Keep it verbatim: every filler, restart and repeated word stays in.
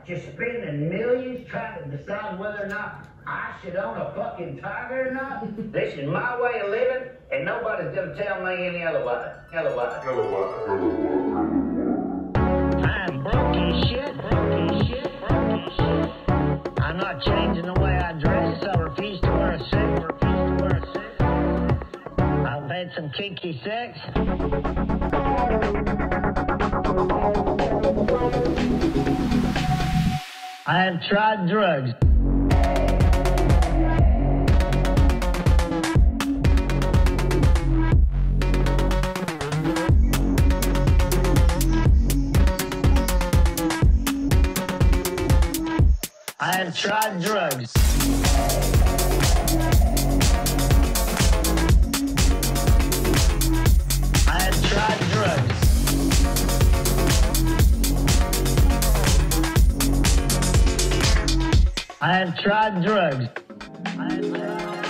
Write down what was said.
Just spending millions trying to decide whether or not I should own a fucking tiger or not? This is my way of living, and nobody's gonna tell me any other way. Other way. Other way. I'm broke as shit, broke as shit, broke as shit. I'm not changing the way I dress. I refuse to wear a suit. I refuse to wear a suit. I've had some kinky sex. I have tried drugs. I have tried drugs. I have tried drugs. I have tried drugs. I have tried